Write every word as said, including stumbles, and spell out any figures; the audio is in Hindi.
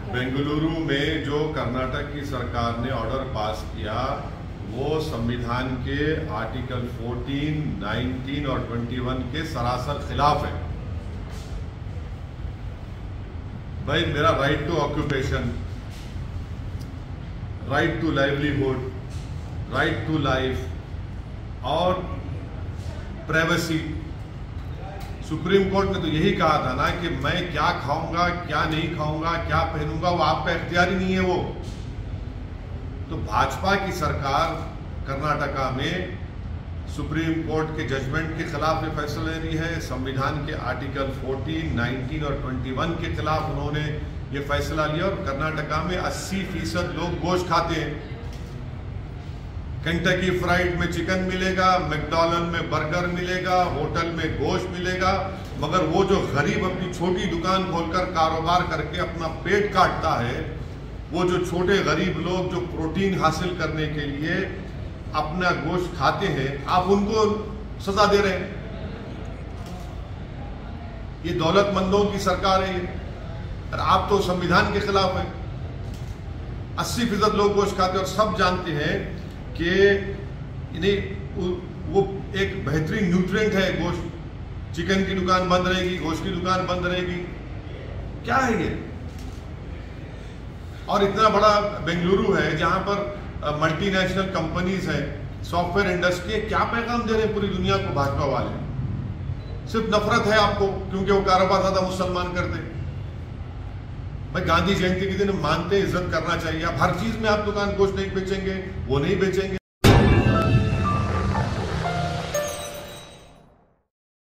बेंगलुरु में जो कर्नाटक की सरकार ने ऑर्डर पास किया वो संविधान के आर्टिकल चौदह, उन्नीस और इक्कीस के सरासर खिलाफ है। भाई, मेरा right to occupation, right to livelihood, right to life और प्राइवेसी, सुप्रीम कोर्ट ने तो यही कहा था ना कि मैं क्या खाऊंगा, क्या नहीं खाऊंगा, क्या पहनूंगा, वो आपका इख्तियार ही नहीं है वो। तो भाजपा की सरकार कर्नाटका में सुप्रीम कोर्ट के जजमेंट के खिलाफ ये फैसला ले रही है, संविधान के आर्टिकल चौदह, उन्नीस और इक्कीस के खिलाफ उन्होंने ये फैसला लिया और कर्नाटका में अस्सी फीसद लोग गोश्त खाते हैं। केंटकी फ्राइड में चिकन मिलेगा, मैकडॉनल्ड में बर्गर मिलेगा, होटल में गोश्त मिलेगा, मगर वो जो गरीब अपनी छोटी दुकान खोलकर कारोबार करके अपना पेट काटता है, वो जो छोटे गरीब लोग जो प्रोटीन हासिल करने के लिए अपना गोश्त खाते हैं, आप उनको सजा दे रहे हैं। ये दौलतमंदों की सरकार है ये, और आप तो संविधान के खिलाफ है। अस्सी फीसद लोग गोश्त खाते हैं और सब जानते हैं कि वो एक बेहतरीन न्यूट्रिएंट है गोश्त। चिकन की दुकान बंद रहेगी, गोश्त की दुकान बंद रहेगी, क्या है ये? और इतना बड़ा बेंगलुरु है जहां पर मल्टीनेशनल कंपनीज है, सॉफ्टवेयर इंडस्ट्री, क्या पैगाम दे रहे हैं पूरी दुनिया को भाजपा वाले? सिर्फ नफरत है आपको क्योंकि वो कारोबार ज्यादा मुसलमान करते। भाई, गांधी जयंती के दिन मानते इज्जत करना चाहिए। आप हर चीज में आप दुकान गोश्त नहीं बेचेंगे, वो नहीं बेचेंगे।